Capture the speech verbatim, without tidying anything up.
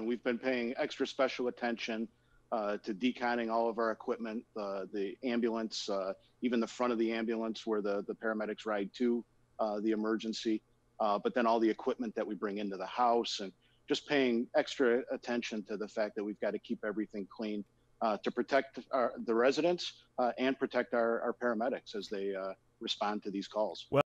we've been paying extra special attention uh, to deconning all of our equipment, uh, the ambulance, uh, even the front of the ambulance where the, the paramedics ride to uh, the emergency, uh, but then all the equipment that we bring into the house, and just paying extra attention to the fact that we've got to keep everything clean uh, to protect our, the residents uh, and protect our, our paramedics as they uh, respond to these calls. Well